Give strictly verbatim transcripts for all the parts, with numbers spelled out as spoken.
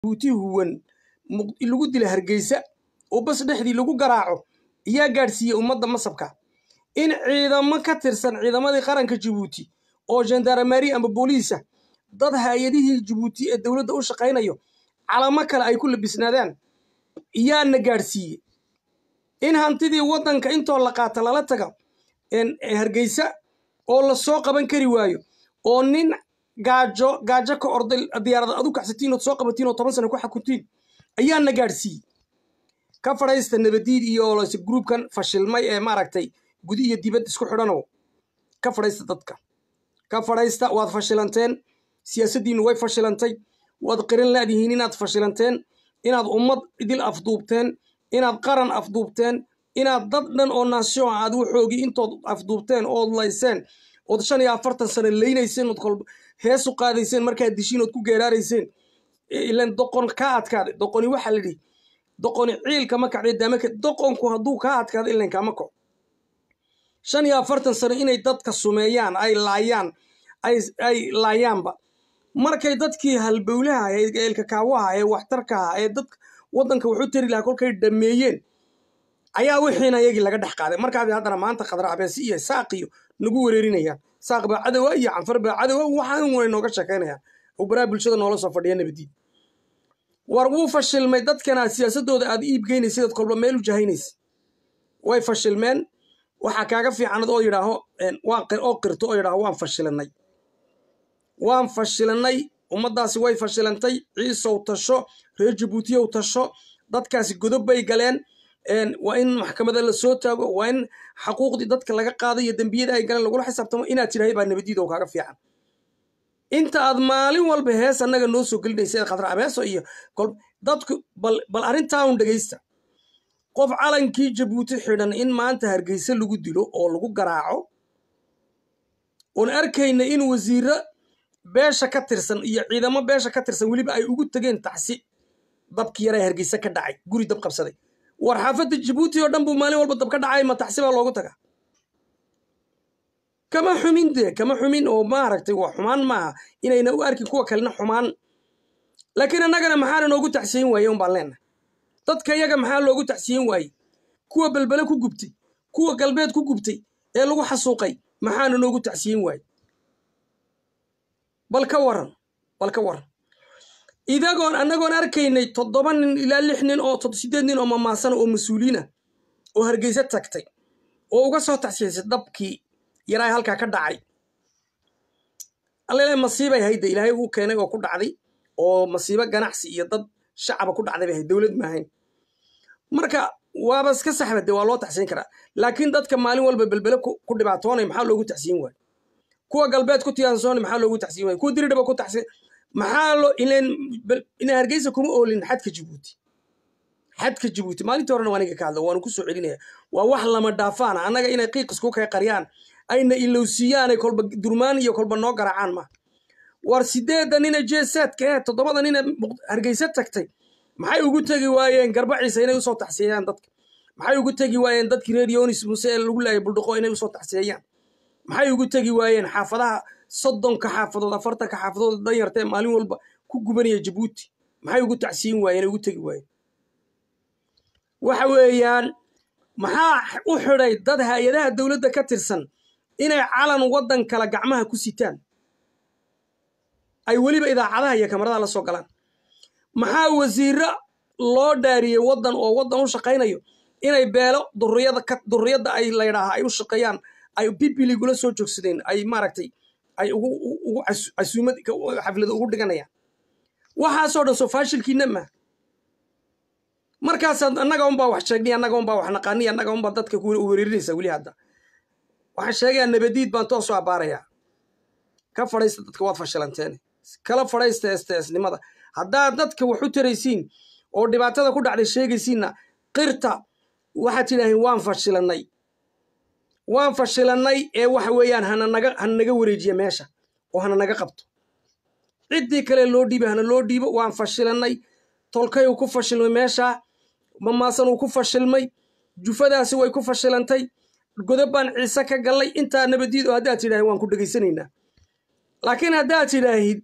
buuti huwan lagu dila Hargeysa oo bas dhexdii lagu garaaco iyaa gaarsiiyay ummadda masabka in ciidamo ka tirsan ciidamadii qaranka Djibouti oo gendarmerie ama booliisa dad hay'adihii Djibouti ee dawladda u shaqeynayo calamo kale ay ku labisnaadaan iyaa na gaarsiiyay in hantidii wadanka intoo la qaata lala taga in Hargeysa oo la soo qaban kari waayo oo nin gaajo gaajo ka orday diyaarada adu kaxsatiin oo soo qabatiin oo toban sano ku xakuntiin ayaa na gaarsiiyay ka fadhiista nabadiid iyo loo groupkan fashilmay ee maaragtay gudi iyo dibad isku xidhano ka fadhiista dadka ka fadhiista waad fashilanteen siyaasaddiinu way fashilantay waad qirin laadihiin inaad fashilanteen inaad ummad idil afduubteen inaad qaran afduubteen inaad dad dhan oo naasyo aad u xoogi intood afduubteen oo layseen oo shan iyo afartan sano leynayseen oo kolba hees u qaadayseen markaa dishiin oo ku geeraarayseen ilaan doqon ka adkaad doqoni waxa la dhigi doqoni ciilka ma kacday damaka doqonku haduu ka adkaado ilaan kama ko shan iyo afartan sano inay dadka sumeeyaan ay laayaan ay ay laayaanba markay dadkii halbowlaha ee eelka kaawaha ee waxtarka ee dadka wadanka wuxuu tiri lahaa kolkay dhameeyeen ayaa wixiina iyagii laga dhax qaaday markaa haddana maanta qadar abeesi iyo saaqiyo nagu wareerinayaan saaq baa cadow iyo canfar baa cadow waxaan way nooga shaqeynayaan oo baraa bulshada noola soo fadhiya nabadiid war wuu fashilmay dadkana siyaasadooda aad iib geynaysid dad kolba meel u jahaynaysid way fashilmeen waxa kaaga fiican oo yiraaho waan qir oo qirto oo yiraaho waan fashilanay waan fashilanay ummadaasi way fashilantay ciisow tasho reer Djibouti oo tasho dadkaasi godob bay galeen een waa in maxkamadda la soo taago waa in xuquuqdii dadka laga qaaday iyo dambiyada ay galeen lagu xisaabtamo inaad tirahay baa nabadiid oo kaaga fiican inta aad maalin walba hees anaga noo soo gelinaysa qadar abeeso iyo kol dadku bal bal arintaa un dhageysta qof calankii Djibouti xidhan in maanta Hargeysa lagu dilo oo lagu garaaco oo arkayna in wasiiro beesha ka tirsan iyo ciidamo beesha ka tirsan waliba ay ugu tageen taxsi dabkii yaray Hargeysa ka dhacay guri dab qabsaday war xaafadda Djibouti oo dhan buu maalin walba dab ka dhacay ma taxsi baa loogu tagaa kama xumin de kama xumin oo maaragtay wax xumaan ma inayna u arki kuwa kalena xumaan laakiin anagana maxaa noogu taxsiin waayay un baan leenahay dadka iyaga maxaa loogu taxsiin waayay kuwa balbala ku gubtay kuwa galbeed ku gubtay ee lagu xasuuqay maxaa noogu taxsiin waayay bal ka waran bal ka waran idagoon anagoon arkaynay toddoba nin ilaa lix nin oo siddeed nin oo mamaasan oo mas'uuliina oo Hargeysa tagtay oo uga soo taxsiisay dabkii yaray halka ka dhacay alle masiibay hayda ilaahay uu keenay oo ku dhacday oo masiibo ganacsi iyo dad shacab ku dhacday bay dawlad ma ahayn marka waaba iska saxbade waa loo taxsiin karaa laakiin dadka maalin walba balbala ku dhibaatoonay maxaa loogu taxsiin waay kuwa galbeed ku tiyaansoon maxaa loogu taxsiin waay kuwa diridaba ku taxsiin maxaa loo ileen in Hargeysa kuma oolin xadka Djibouti xadka Djibouti maalintii horena waaniga ka hadlo waan ku soo celinaya waa wax lama dhaafaan anaga inay qiiqis ku kay qariyaan ayna ilowsiyaan kolba durmaan iyo kolba noo garacaan ma war sideedan ina jeesadka ee toddobada ina Hargeysa tagtay maxay ugu tagi waayeen garbaciisa inay u soo taxsiiyaan dadka maxay ugu tagi waayeen dadkii reer Yonis Muuse lagu laayay buldaqo inay u soo taxsiiyaan maxay ugu tagi waayeen xaafadaha soddon ka xaafadood afartan ka xaafadood danyartay maalin walba ku gubanaya Djibouti maxay ugu taxsiin waayeen ugu tagi waayeen waxa weeyaan maxaa u xiray dad hay'adaha dawladda ka tirsan inay calan wadan kala gacmaha ku sitaan ay waliba idaacadaha iyo kamarada la soo galaan maxaa wasiiro loo dhaariyay wadan oo wadan u shaqeynayo inay beelo durriyada ka durriyada ay leeyahay ay u shaqeeyaan ay bibili gula soo joogsadeen ay maaragtay ay ugu ugu casuumad xaflada ugu dhiganayaan waxa soo dhan soo faashilkiina ma markaas annaga un baa wax sheegnay annaga un baa wax naqaani annaga un baa dadka ku weerarinaysa wali hadda waxaan sheegay nabadiid baan toos soo abaaraya ka fadhiista dadka waad fashilanteen kala fadhiista sts-nimada haddaa dadka wax u taraysiin oo dhibaatada ku dhacday sheegaysiina qirta waxa tidaahin waan fashilanay waan fashilanay ee waxa weeyaan hana naga hana naga wareejiyo meesha oo hana naga qabto cidii kale loo dhiibay hana loo dhiibo waan fashilanay tolkay uu ku fashilmay meesha mamaasan uu ku fashilmay jufadaasi way ku fashilantay godobaan ciise ka galay inta nabadiid oo hadaa tidaahin waan ku dhageysanaynaa laakiin hadaa tidaahin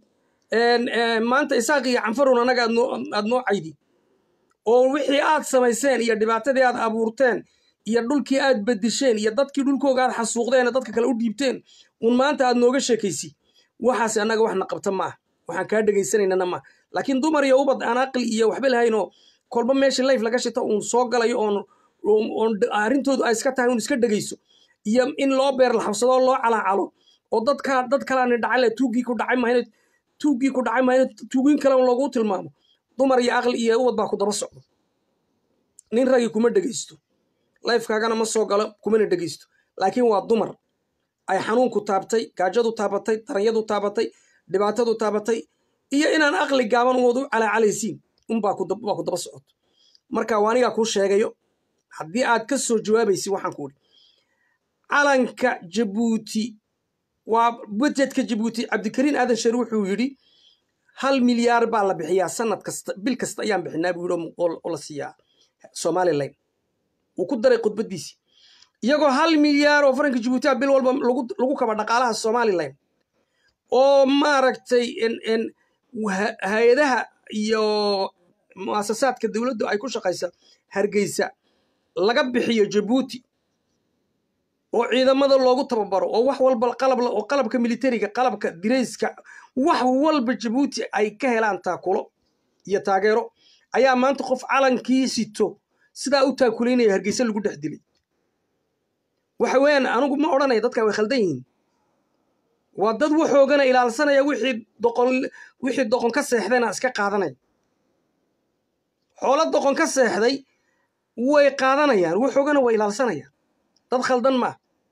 maanta isaaq iyo canfarun annaga aad noo caydi oo wixii aad samayseen iyo dhibaatadii aad abuurteen iyo dhulkii aad bedisheen iyo dadkii dhulkooga aad xasuuqdeen dadka kale u dhiibteen un maanta aad nooga sheekaysi waxaas annaga waxna qabta ma ah waxaan kaa dhegaysanaynana ma laakiin dumar iyo ubad aan aqli iyo waxba lahaynoo kolba meesha life laga shito uun soo galayo oon oon arrintoodu ay iska tahay uun iska dhegayso iyo in loo beer la xabsado loo calaacalo oo dadka dad kalaani dhacay le tuugii ku dhacay mahayna tuugii ku dhacay mahayna tuugin kale loogu tilmaamo dumar iyo aqli iyo ubad baa ku daba socdo nin ragi kuma dhegaysto lifekaagana ma soo galo kumana dhegaysto laakiin waa dumar ay xanuunku taabtay gaajadu taabatay taranyadu taabatay dhibaatadu taabatay iyo inaan aqli gaaban wadu calaacalaysiin unbaa ku daba socoto marka waanigaa kuu sheegayo haddii aad ka soo jawaabaysi waxaan ku idhi calanka jabuuti waa budjetka jabuuti cabdikariin aadan sheer wuxuu yidhi hal milyaar baa la bixiyaa sanad kasta bil kasta ayaan bixinaa buu yidhi oo la siiyaa somalilan wuu ku daray khudbadiisii iyagoo hal milyaar oo faranka jabuuti bil walba lagu kaba dhaqaalaha somalilan oo maaragtay hay-adaha iyo muasasaadka dowladdu ay ku shaqaysa hargeysa laga bixiyo jabuuti oo ciidamada loogu tababaro oo wax walba qalab oo qalabka militariga qalabka dirayska wax walba jabuuti ay ka helaan taakulo iyo taageero ayaa maanta qof calankii sito sidaa u taakuleynaya hargeysa lagu dhex dilay waxa weeyaan anigu ma odhanaya dadka way khaldan yihiin waa dad waxoogana ilaalsanaya wixii doqon wixii doqon ka seexdayna iska qaadanaya xoolo doqon ka seexday way qaadanayaan waxoogana way ilaalsanayaan dad khaldan ma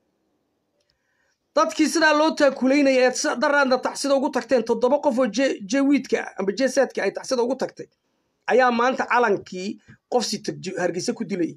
dadkii sidaa loo taakuleynaya ee daraadna taxsida ugu tagteen toddoba qof oo jewiidka amba jeesaadka ay taxsida ugu tagtay ayaa maanta calankii qof si hargeysa ku dilay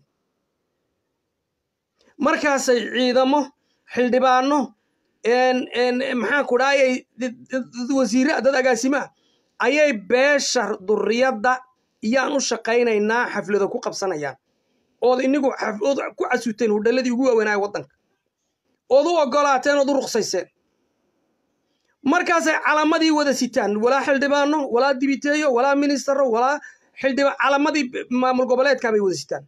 markaasay ciidamo xildhibaano maxaan ku dhaayay wasiire dad agaasima ayay beesha durriyadda iyaan u shaqaynaynaa xaflado ku qabsanayaan ood inigu ku casuuteen hudhaladii ugu waaweynaya waddanka ood u ogolaateen ood u ruqsayseen markaasay calamadii wada sitaan walaa xildhibaano walaa dibiteeyo walaa ministero walaa xildhibaan calamadii maamul goboleedkaa bay wada sitaan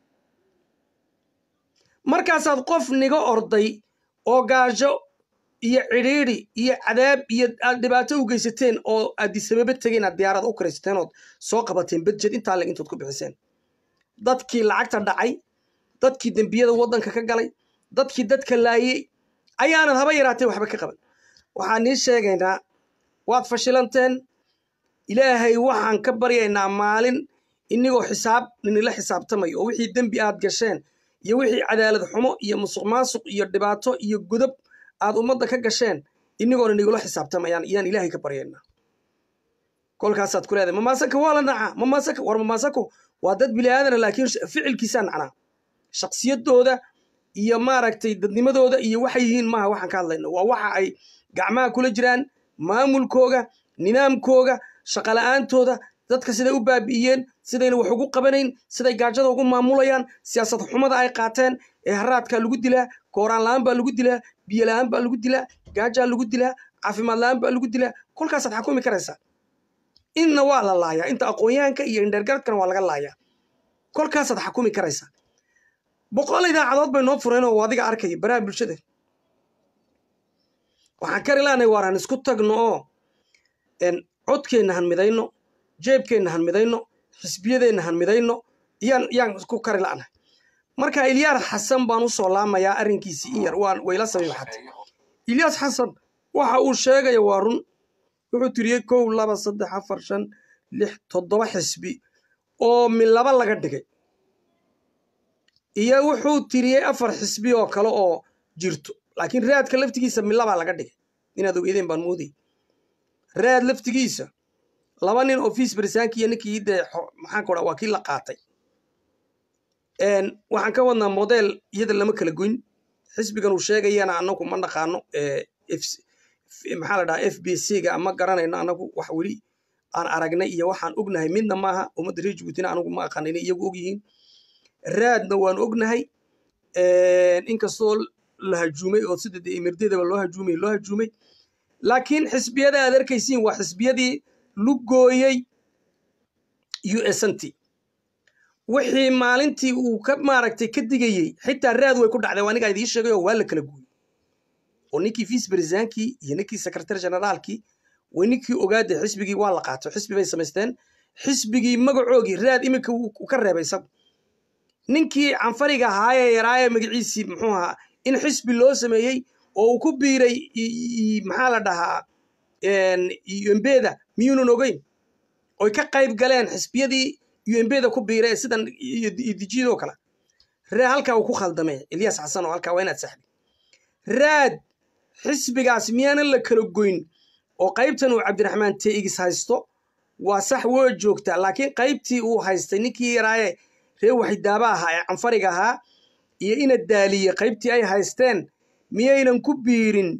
markaasaad qof niga orday oo gaajo iyo cidhiidhi iyo cadaab iyo aad dhibaato u geysateen oo aad disababa tegeen aad diyaarad u karaysateen ood soo qabateen budget intaa leg intood ku bixiseen dadkii lacagta dhacay dadkii dembiyada waddanka ka galay dadkii dadka laayey ayaanad haba yaraatee waxba ka qaban waxaan nii sheegaynaa waad fashilanteen ilaahay waxaan ka baryaynaa maalin inigoo xisaab ninila xisaabtamayo oo wixii dembi aad gasheen iyo wixii cadaalad xumo iyo musuq maasuq iyo dhibaato iyo godob aad ummadda ka gasheen inigoona nigula xisaabtamayaan iyaan ilaahay ka baryaynaa kolkaasaad ku leedahay mamaasaka waa la nacaa mamaasaka war mamaasako waa dad bini aadana laakiin ficilkiisaa nacnaa shaksiyadooda iyo maaragtay dadnimadooda iyo waxay yihiin maaha waxaan ka hadlayno waa waxa ay gacmaha kula jiraan maamulkooga nidaamkooga shaqala-aantooda dadka siday u baabi'iyeen sidayna wax ugu qabanayn siday gaajada ugu maamulayaan siyaasad xumada ay qaateen ee haraadkaa lagu dilaa kooraan la-aan baa lagu dilaa biyo la-aan baa lagu dilaa gaajaa lagu dilaa caafimaad la-aan baa lagu dilaa kolkaasaad xakumi karaysaa inna waa la laayaa inta aqoonyahanka iyo indhergaradkana waa laga laayaa kolkaasaad xakumi karaysaa boqol idaacadood bay noo fureen oo adiga arkaya baraha bulshada waxaan kari laanay waaraan isku tagno oo codkeenna han midayno jeebkeenna han midayno xisbiyadeenna han midayno iyaan yaan ku kari la'na marka Ilyaar Xasan baan u soo laamayaa arrinkiisii in yar waan wayla sameeyay xad Ilyaas Xasan waxa uu sheegay waa run wuxuu tiriyay kow laba saddex afar shan lix toddoba xisbi oo min laba laga dhigay iyo wuxuu tiriyay afar xisbi oo kale oo jirto laakiin raadka laftigiisa min laba laga dhigay inaad ogeydeen baan moodiyay raad laftigiisa laba nin office barisaanki iyo ninkii de maxaan ku waa kii la qaatay een waxaan ka wadnaa model iyada lama kala goyn xisbigan uu sheegayana anagu ma naqaano ee maxaa la dhahaa F B C ga ama garanayna anagu wax wali aan aragnay iyo waxaan ognahay midna maaha umada reer Djibouti anagu ma aqaanin iyagu og yihiin raadna waan ognahay een inkastoo la hajuumay oo sidii emirdeedaba loo hajuumay loo hajuumay laakiin xisbiyada aad arkaysiin waa xisbiyadii lugooyey U S N T wixii maalintii uu ka maaragtay ka digayay xitaa raad way ku dhacday waa aniga idin sheegay oo waa la kala gooyay oo ninkii vice presidentki iyo ninkii secretary generalki way ninkii ogaade xisbigii waa la qaato xisbi bay samaysteen xisbigii magacoogii raad imika uu ka reebay sab ninkii canfariga ahaayee yaraaye magaciisii muxuu ahaa in xisbi loo sameeyey oo uu ku biiray maxaa la dhahaa umbeda miyuunan ogeyn oy ka qayb galeen xisbiyadii umbeda ku biiray sidan dijidoo kale raa halkaa uu ku khaldamay Ilyas Xasan oo halkaa waa inaad saxdi raad xisbigaas miyaanan la kala goyn oo qaybtan uu Cabdiraxmaan Teegis haysto waa sax woo joogta laakiin qaybtii uu haystay ninkii yaraaye ree waxidaaba ahaa ee canfariga ahaa iyo ina daaliye qaybtii ay haysteen miyaynan ku biirin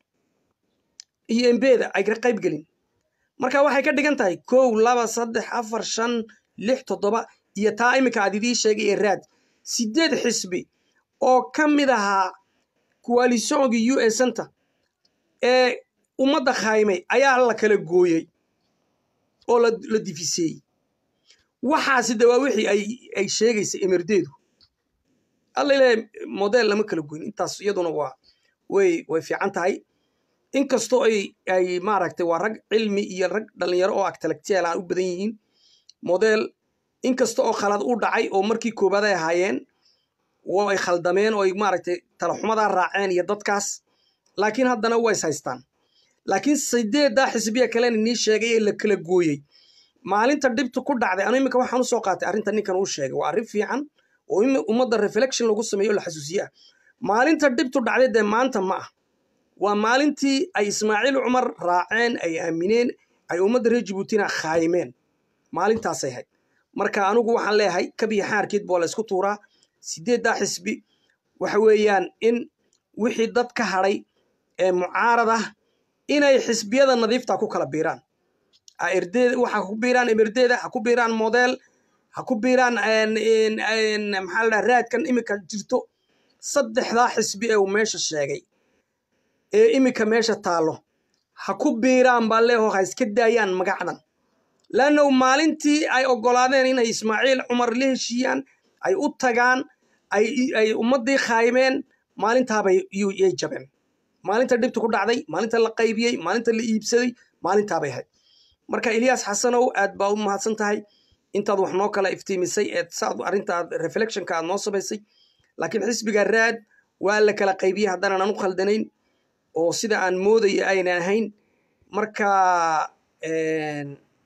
umbeda ay ka qayb gelin marka waxay ka dhigan tahay kow laba saddex afar shan lix toddoba iyo taa imika aad idii sheegay ee raad sideed xisbi oo ka mid ahaa coalitionkii U S N T ee ummadda khaymay ayaa la kala gooyey oo la difisay waxaasi dawaa wixii ay ay sheegaysa emerdeedu alla ilaahay model lama kala gooyin intaas iyaduna waa way way fiican tahay inkastoo ay ay maaragtay waa rag cilmi iyo rag dhalinyaro oo intellectual ah u badan yihiin model inkastoo oo khalad u dhacay oo markii koobaad ay ahaayeen oo ay khaldameen oo ay maaragtay tala xumada raaceen iyo dadkaas laakiin haddana way haystaan laakiin sideedda xisbiya kale ni sheegay la kala gooyay maalinta dibtu ku dhacday anu imika waxaan u soo qaatay arrinta ninkan uu sheegay waa arrin fiican oo ummadda reflection lagu sameeyo la xasuusiyaa maalinta dibtu dhacday de maanta ma ah waa maalintii ay Ismaaciil Cumar raaceen ay aamineen ay ummadda reer Djibouti-na khaymeen maalintaas ay ahayd marka anigu waxaan leeyahay kabiya xaarkeed boo la isku tuuraa sideedda xisbi waxa weeyaan in wixii dad ka haray ee mucaarada inay xisbiyada nadiifta ku kala biiraan airdeed waxa ku biiraan emerdeeda ha ku biiraan model ha ku biiraan in in maxaa la raadkan imika jirto saddexda xisbi ee uu meesha sheegay ee imika meesha taalo ha ku biiraan baa leeyahay oo iska daayaan magacdan laano maalintii ay ogolaadeen inay Ismaaciil Cumar la heshiiyaan ay u tagaan ay ay ummadii khaymeen maalinta bay yay jabeen maalinta dibtu ku dhacday maalinta la qaybiyay maalinta la iibsaday maalinta bay ahayd marka Ilyas Xasanow aad baa u mahadsan tahay intaad wax noo kala iftiimisay ee saad arinta reflection ka noo sameysay laakiin xisbiga raad waa la kala qaybiyay haddana aan u khaldanayn oo sida aan mooday ayna ahayn marka een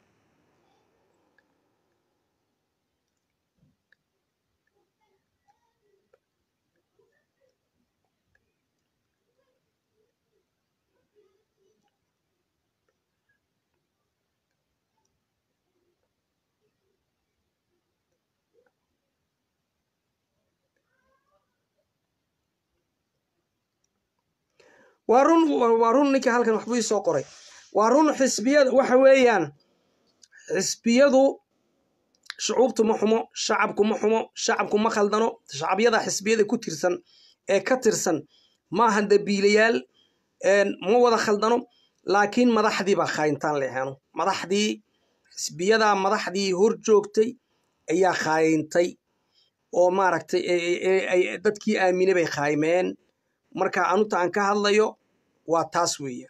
وارون وارون نك هالكن وحبي سوقري وارون حسبيات وحويان حسبياتو شعوبته محمو شعبكم محمو شعبكم ما خلدنو شعبيada حسبيada ku tirsan ee ka tirsan ma hada biilayal een ma wada khaldano laakiin madaxdii ba khayntaan leehano madaxdii xisbiyada madaxdii hor joogtay ayaa khayntay oo maaragtay ay dadkii aaminay bay khaymeen marka aanu taan ka hadlayo waa taas weeye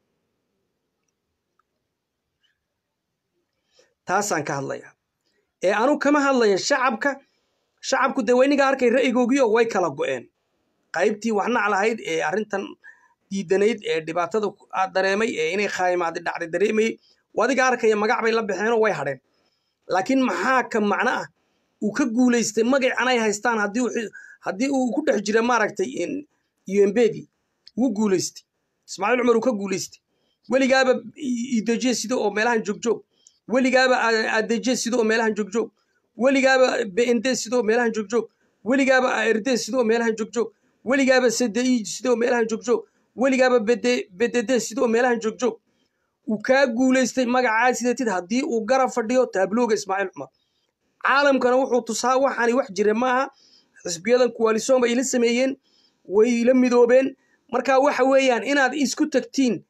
taasaan ka hadlaya ee aanu kama hadlayo shacabka shacabku dadweyniga arkay ra'yigoogiyo way kala go'een qaybtii waxna lahayd ee arintan diidanayd ee dhibaatada dareemay ee inay khaymaad dhacday dareemay wadiga arkay magac bay la bixeen way hadheen laakiin maxaa ka macna ah uu ka guuleystay magacan ay haystaan hadii hadii uu ku dhex jira maaragtay in umbedi wuu guuleystay Ismaaciil Cumar uu ka guuleystay weligaaba ideje sidoo oo meelahan joogjoog weligaaba adeje sidoo oo meelahan joogjoog weligaaba bnd sidoo meelahan joogjoog weligaaba rd sidoo meelahan joogjoog weligaaba cdi sidoo meelahan joogjoog weligaaba bd bdd sidoo meelahan joogjoog uu ka guuleystay magacaas sideetid hadii uu garab fadhiyo taablooga Ismaaciil Cumar caalamkana wuxuu tusaa waxaan wax jira maaha xisbiyadan coalition bay la sameeyeen way la midoobeen marka waxa weeyaan inaad isku tagtiin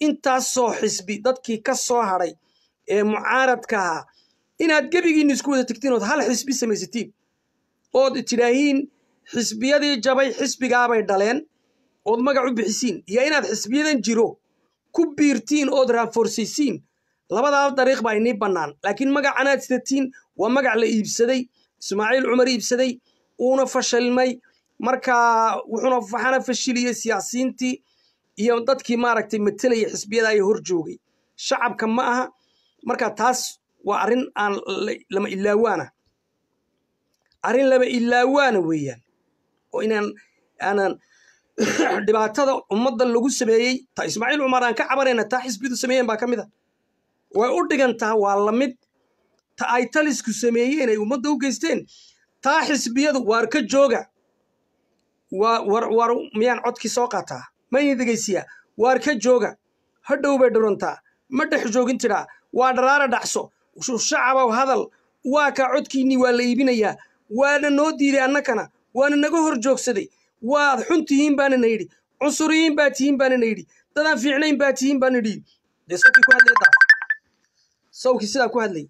intaasoo xisbi dadkii ka soo hadhay ee mucaaradka ahaa inaad gebigiinna isku wada tegtiin ood hal xisbi samaysatiin ood tidhaahiin xisbiyadii jabay xisbigaabay dhaleen ood magac u bixisiin iyo inaad xisbiyadan jiro ku biirtiin ood raaforsaysiin labadaa dariiq baa inii bannaan laakiin magacanaad sidatiin waa magac la iibsaday ismaaciil cumar iibsaday uuna fashilmay markaa wuxuuna waxaana fashiliyey siyaasiyiintii iyo dadkii maaragtay matelaya xisbiyada ay hor joogay shacabka ma aha marka taas waa arrin aan lama ilaawaana arrin lama ilaawaana weeyaan oo inaan aanan dhibaatada ummaddan lagu sameeyey ta ismaaciil cumar aan ka cabanayna taa xisbiyadu sameeyeen baa ka mid a way u dhigantaa waa lamid ta ay talisku sameeyeen ay ummadda u geysteen taa xisbiyadu waar ka jooga war war miyaan codkii soo qaataa ma idin dhegaysiyaa waar ka jooga hadhow bay dhurantaa ma dhex joogin tidhaa waa dharaara dhacso shacabow hadal waa kaa codkiinnii waa la iibinayaa waana noo diiday annakana waana naga hor joogsaday waad xun tihiin baana na yidhi cunsuriyiin baa tihiin baana na yidhi dadaan fiicnayn baa tihiin baana yidhi dee sawkii ku hadlay daaf sawkii sidaa ku hadlay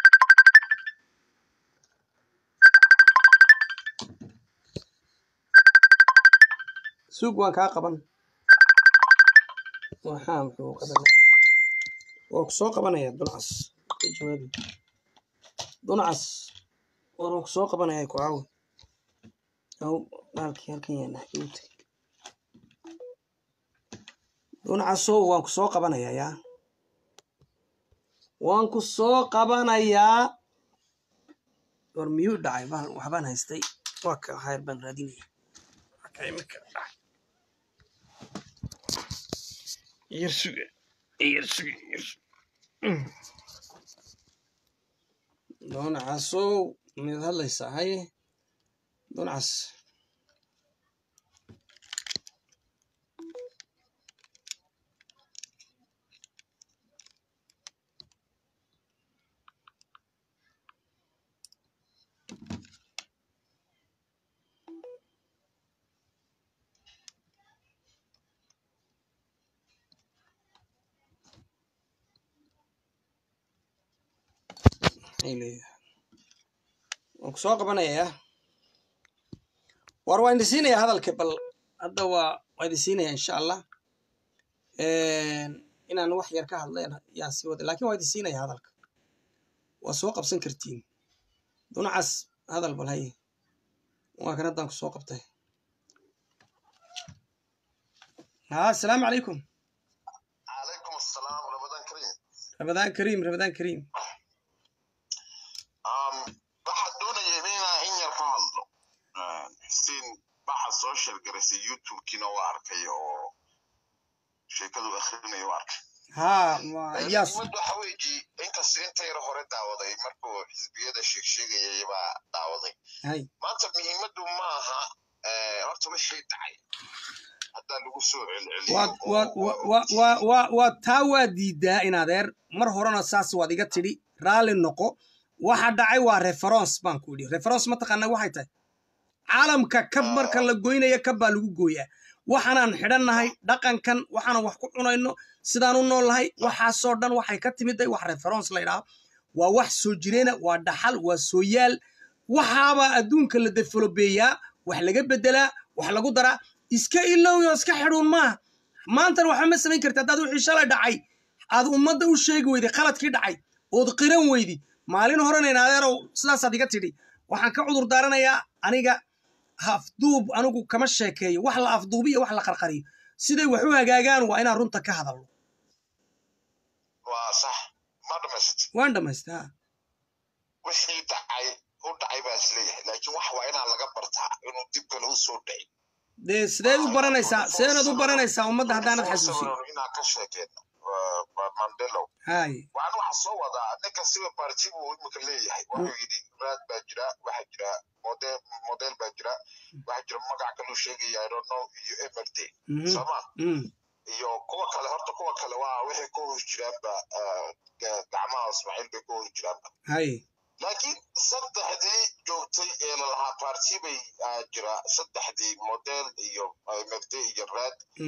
suuq waan kaa qaban waxaa muxuu qabanaya waa ku soo qabanaya duncas ka jawaabi duncas waan ku soo qabanaya ku caawi aw maalkii halkan yaa naxkiinta duncasow waan ku soo qabanaya yaa waan ku soo qabanayaa war miyuu dhacay waxbaan haystay waa ka hayr baan raadinaya okay marka يرسل يرسل يرسل دون عصو من هلا يساعي دون عص وكسوق بنايا وروان دسينيا هذا الكبل هذا هو ويدسينيا إن شاء الله إن أنا وحي يركها الله يا سيود لكن ويدسينيا هذا الك وسوق بسنكرتين دون عس هذا البلهي وكان هذا كسوق بته ها السلام عليكم عليكم السلام رمضان كريم رمضان كريم رمضان كريم social garasi YouTube kina waa arkay oo sheekadu akhrinayo waa arkay ha yes waxa weeji inkastoo intay hore daawaday markuu xisbiyada sheeg sheegayay baa daawaday hay maanta muhiimadu ma aha ee horta wixii dhacay hadda lagu soo celceliyo wa wa wa wa wa tawa diida in adeer mar horena saas waad iga tiri raali noqo waxa dhacay waa reference baan ku yiri reference ma taqaana waxay tahay caalamka kab marka la goynaya kab baa lagu gooyaa waxaan xidhannahay dhaqankan waxaan wax ku cunayno sidaan u noolahay waxa soo dhan waxay ka timiday wax reference la yiraahdo waa wax soo jireena waa dhaxal waa soo yaal waxaaba adduunka la developeeyaa wax laga bedelaa wax lagu daraa iska illow iyo iska xidhuun ma maanta waxa ma samayn kartaa dad wixii shalay dhacay aad ummadda u sheegi weyday qaladkii dhacay oo qiran weydi maalin horena inaadeerow sidaas aad iga tidhi waxaan ka cudur daaranayaa aniga afduub anigu kama sheekeeyo wax la afduubiyo wax la qarqariyo siday wax u hagaagaan waa inaan runta ka hadalno waa sax ma dhamayst waan dhamaystaa wixii dhacay u dhacay baa isleeyahay laakiin wax waa inaan laga bartaa inuu dib kale u soo dhacay dee sideed u baranaysaa sideed u baranaysaa ummadda haddaanad xasuusin inaan ka sheekeyno mandelo hay waxaan waxa soo wadaa ninka siba partigu uu imika leeyahay wuxuu yidhi raad baa jira waxa jira model model baa jira waxa jira magac kale uu sheegaya I don't know iyo M R T sama iyo kuwa kale horta kuwa kale waa wixii ku hor jiraan ba gacmaha Ismaaciil bay ku hor jiraan hay laakiin saddexdii joogtay ee la lahaa party bay jira saddexdii model iyo M R T iyo raad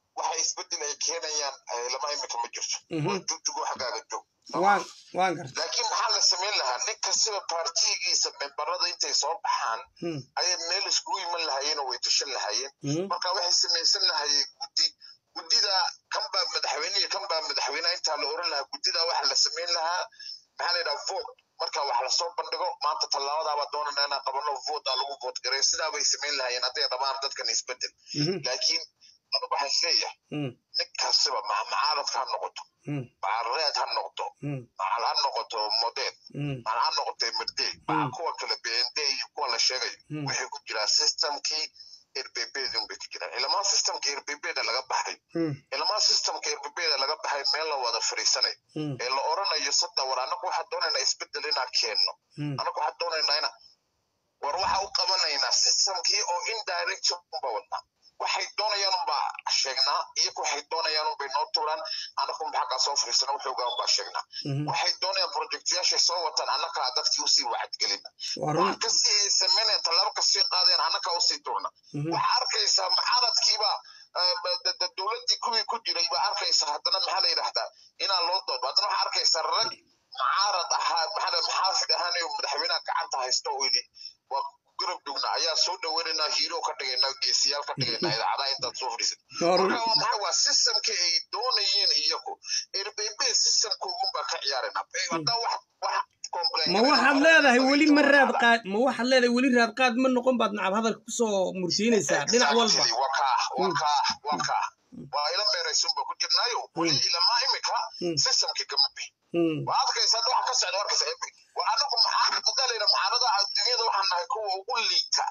waxa isbedel ay keenayaan lama imika ma jirto jujugo xagaaga joog waan waan gartay laakiin maxaa la sameyn lahaa ninka sida partigiisa memberada intay soo baxaan ayay meel isku iman lahaayeen oo way tashan lahaayeen marka waxay samaysan lahaayeen guddi guddida kan baa madaxweynaha kan baa madaxweynaha inta la oran lahaa guddida waxa la sameyn lahaa maxaa la yiraahdaa vote marka wax la soo bandhigo maanta talaabada ba doonana inaan qabano vote lagu vote gareeyo sidaa bay sameyn lahaayeen haday rabaan dadkan isbedel laakiin anu waxaan leeyahay ninkaasiba macaaradka ha noqoto macaareed ha noqoto macal ha noqoto model macal ha noqoto mrd macal kuwa kale b n d iyo kuwa la sheegayo waxay ku jiraa systemkii R B B dun bay ku jiraan ilama systemka R B B da laga baxay ilama systemka R B B da laga baxay meel la wada fariisanay ee la oranayo sadda war anagu waxa doonayna isbedel inaan keeno anagu waxa doonayna ina war waxa u qabanaynaa systemkii oo indirect ba wadna waxay doonayaan ba sheegnaa iyo waxay doonayaan bay noo tuuraan anagu maxaa ka soo fariisana wuxuu gaan ba sheegnaa waxay doonayaan projectyaasha soo watan anaga dadkii u sii wacd gelina waxa ka sii sameeyeen talaabo ka sii qaadeen anaga u sii turna waxa arkaysa macaaradkiiba dawladii kuwii ku jiray ba arkaysa hadana maxaa la yiraahdaa inaan loo doodo hadana waxa arkaysa rag macaarad ahaa maxaa maxaafid ahaan iyo madaxweynaha gacanta haysto oo yiri waa gurub dugna ayaa soo dhaweynaa hero ka dhigayna geesiyaal ka dhigayna idaacada inta soo fadhiisan marka waa systemka ay doonayeen iyagu R B B systemku uba ka ciyaarina wada wax wax complain ma waxaad leedahay wali ma raad qaad ma waxaad leedahay wali raad qaad ma noqon baad nacab hadalka ku soo mursiinaysaa dhinac walba waka waka waka waa ila meeraysan ba ku jirnaayo wali ila ma imika systemka kama bi waad kaysa wax ka socdo warkaysa وأنكم معارض قلنا معارضة الدنيا وحنا هيكون وقول لي تا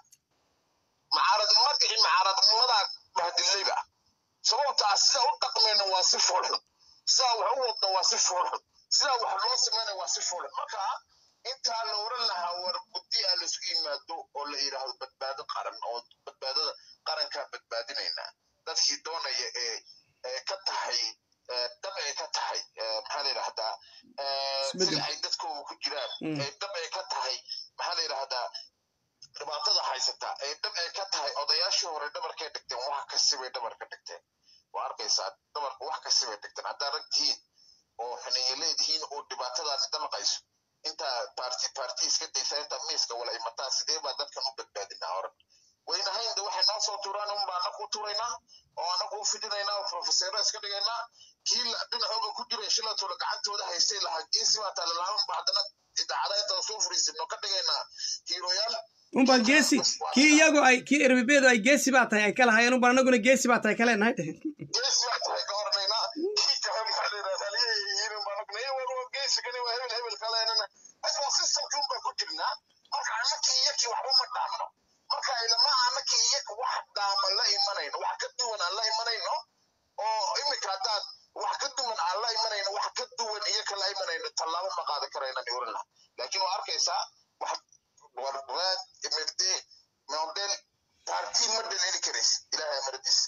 معارض ما تجي معارض ماذا بعد اللي بقى سواء تأسيس أو تقمين واسف فلان سواء هو واسف فلان سواء حلوس من واسف فلان مكا أنت لو رلها وربطي على سكين ما دو ولا إيره بدباد قرن أو بدباد قرن كبدباديننا تذكي دونا ي كتحي dabay ka tahay maxaa la yiraahdaa sida ay dadku ku jiraan ee dabay ka tahay maxaa la yiraahdaa dhibaatada haysata ee dabay ka tahay odayaashii hore dhabarkay dhigteen wax ka sibay dhabarka dhigteen waa arkaysaa dhabarka wax ka sibay dhigteen hadda ragtiin oo xaniye leedihiin oo dhibaatadaas damaqayso inta party party iska daysa inta miiska wala imataa sidee baa dadkan u badbaadinaa hore wayna haynda waxay noo soo tuuraan un baan ku tuuraynaa oo anagu u fidinaynaa professor iska dhigaynaa kii dhinacooda ku jiray shilatooda gacantooda haystay lahaa geesi baa talaalaaban baadana idaacada inta soo fariisino ka dhigaynaa hiiroyaal un baan geesi kii iyagu ay kii R B B da ay geesi baa tahay ay kala hayeen un baan anaguna geesi baa tahay kale nahay geesi baa tahay ka hornaynaa kii ka maxalina saliyeeyeen baan anaguna waa geesi kani waa hebel hebel kale inana asoo system jumba ku jirnaa marka anaki iyaki waxba ma dhaafno marka ilama anaki iyaki wax daama la imanayno wax ka duwan aan la imanayno oo imika dad wax ka duwan aan la imanayno wax ka duwan iyo kala imanayno talaabo ma qaadi karayna niwrna laakiin waa arkaysa wax warbaad imirde model party ma dhalin karis ilaahay maradis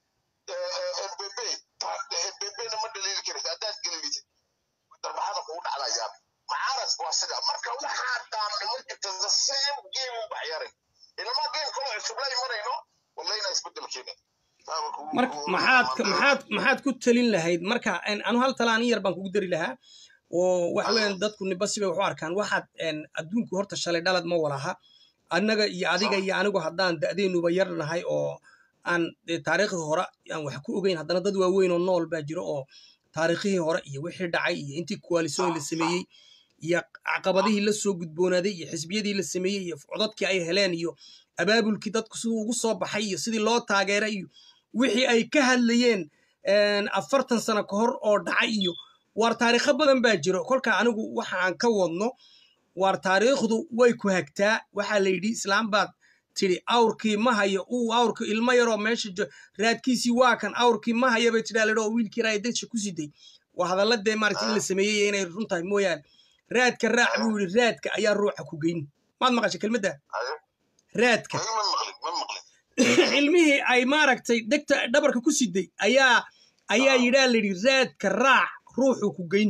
R B B party R B B ma dhalin karis adaad galbid darbaxada ku dhacaya معارض واسدة مركا وحا دام ممكن the same game بعيارين إنما game كله يسبلا يمرينه والله يناس بدل كيني marka maxaad maxaad maxaad ku talin lahayd marka anu hal talaani yar baan kugu dari lahaa oo wax weyn dadku nibasiba wax u arkaan waxaad adduunku horta shalay dhalad ma walaha annaga iyo adiga iyo anigu haddaan da'deenuba yarnahay oo aan taariikhda hore aan wax ku ogeyn haddana dad waaweyn oo nool baa jiro oo taariikhii hore iyo wixii dhacay iyo intii coalition la sameeyay iyo caqabadihii la soo gudboonaaday iyo xisbiyadii la sameeyay iyo codadkii ay heleen iyo abaabulkii dadku siduu ugu soo baxay iyo sidii loo taageeray iyo wixii ay ka hadlayeen afartan sano ka hor oo dhacay iyo war taariikho badan baa jiro kolka anigu waxa aan ka wadno war taariikhdu way ku hagtaa waxa la yidhi islaam baad tiri awrkii ma hayo uu awrka ilmo yaroo meesha raadkiisii waa kan awrkii ma hayo bay tidhaa ladhoo wiilkii raay dadka ku siday waa hadalladee maaragtay in la sameeyey inay run tahay mooyaane raadka raac buu yidhi raadka ayaa ruuxa ku geyn maad maqashay kelmadda raadka ilmihii ay maaragtay degta dhabarka ku siday ayaa ayaa yidhaa la yidhi raadka raac ruuxu ku geyn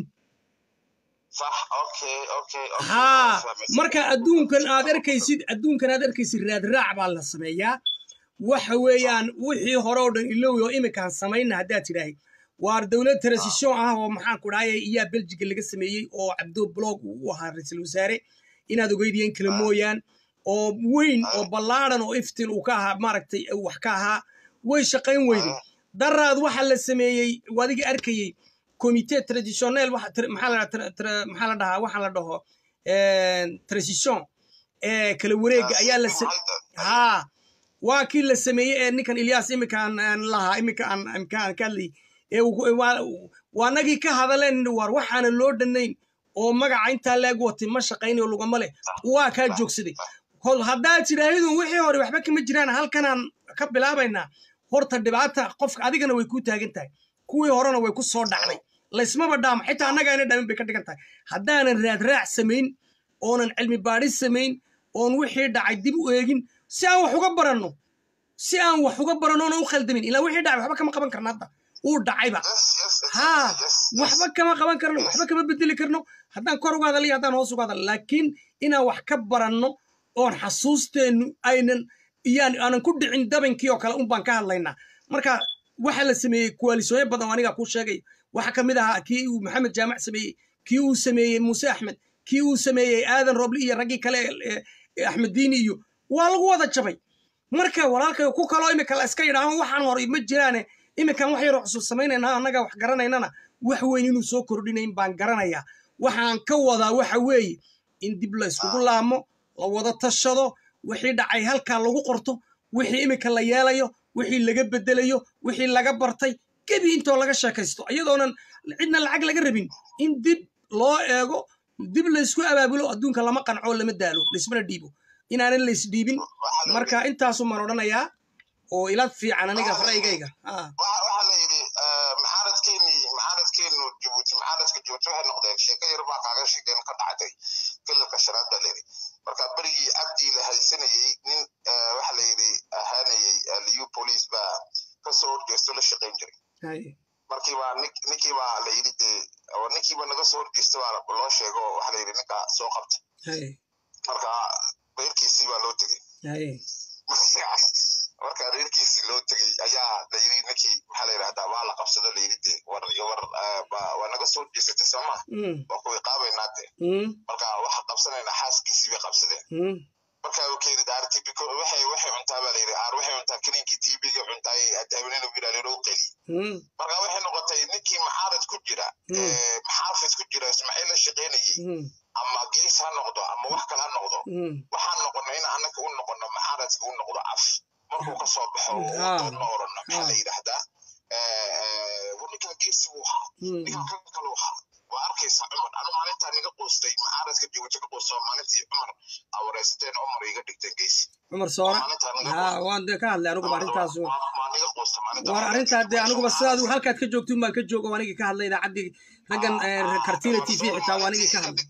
haa marka adduunkan aad arkaysid adduunkan aad arkaysid raad raac baa la sameeyaa waxa weeyaan wixii hore oo dhan iloway oo iminkaan samayna haddaad tidhaahay waar dowlad transition ah oo maxaan ku dhahayay iyaa beljiga laga sameeyey oo cabdo blog u ahaa ra-iisul wasaare inaad ogeydiyeen kala mooyaan oo weyn oo ballaaran oo iftiin uu ka ahaa maaragtay wax ka ahaa way shaqayn weyday daraad waxa la sameeyey wadiga arkayey comité traditionnel maxaa la dhahaa waxa la dhaho transition ee kala wareega ayaa la haa waa kii la sameeyey ee ninkan Ilyas iminkaan lahaa iminkaan imkaan kadli ee waa nagii ka hadaleen war waxaana loo dhanayn oo magaca inta lagu watay ma shaqaynayo lugama leh waa ka joogsaday hol hadaa tiraahdo wixii hore waxba kama jiraan halkan aan ka bilaabaynaa horta dhibaata qofka adigana way ku taagan tahay kuwii horena way ku soo dhacday laysmaba dhaam xitaa anaga inay dhamin bay ka dhigan tahay haddaanan raad raac samayn oonan cilmi baadhis samayn oon wixii dhacay dib u eegin si aan wax uga baranno si aan wax uga baranno oo u khaldamin ilaa wixii dhacay waxba kama qaban karno hadda uu dhacayba haa waxba kama qaban karno waxba kama bedeli karno haddaan kor uga hadalay haddaan hoos uga hadalay laakiin inaan wax ka baranno oon xasuusteenu aynan iyaan aanan ku dhicin dabankii oo kale un baan ka hadlaynaa marka waxa la sameeyey koalisooyin badan aniga ku sheegay waxa kamid ahaa kii uu maxamed jaamac sameeyey kii uu sameeyey muuse axmed kii uu sameeyey aadan robli iyo raggii kale axmed diini iyo waa lagu wada jabay marka walaalkay ku kaloo imika la iska yidhaaho waxaan hore ma jiraane iminkan wax yar oo cusub samaynayna annaga wax garanaynana wax weyn inuu soo kordhinayn baan garanayaa waxaan ka wadaa waxa weeye in dib la iskugu laamo la wada tashado wixii dhacay halkaa lagu qorto wixii iminka la yeelayo wixii laga bedelayo wixii laga bartay gebi intoo laga sheekaysto iyadoonan cidna lacag laga rabin in dib loo eego dib la isku abaabulo adduunka lama qanco lama daalo laismana dhiibo inaanan la isdhiibin marka intaasu maan odhanayaa oo ila fiican aniga ra'yigayga waxa la yidhi maxaaradkeeni maxaaradkeenu Djibouti maxaaradka Djibouti waxay noqdeen sheeko yar baa kaaga sheekeen ka dhacday filmka shanaad baa la yidhi marka berigii cabdi la haysanayey nin waxa la yidhi ahaanayey liyu police baa ka soo horjeesto la shaqayn jiray markii baa ninkii baa la yidhi dee oo ninkii baa naga soo horjeesto baa loo sheego waxa la yidhi ninka soo qabta marka beerkiisii baa loo tegey marka reerkiisi loo tagay ayaa la yiri ninkii waxa la yiraahdaa waa la qabsado la yiri war war waa naga soo jeesatay sama oo ku qaabayna de marka waxa qabsanayna xaaskiisii bay qabsadeen marka uu keedi daarti biko waxay waxay cuntaa baa la yiri aar waxay cuntaa kininkii T V-ga cuntay adawinina wiilal loo qali marka waxay noqotay ninkii maxaarad ku jira ee maxaafid ku jira Ismaaciil la shaqeynayay ama gees ha noqdo ama wax kale ha noqdo waxaan noqonay in annaka u noqono maxaaradka u noqdo af markuu ka soo baxo oo noorno maxaa la yiraahdaa ee waniga geesi uu ahaa ninka kale uu ahaa waa arkaysa Umar anu maalinta niga qoostay maxaaradka Djibouti ka qoostay maalintii Umar awreysteen Umar iga dhigtay geesi Umar Soora ha waan ka hadlay anigu maalintaas war arinta de anigu sidaad halkaad ka joogto ma ka joogo aniga ka hadlay idaacadii raggan kartila T V xitaa aniga ka hadlay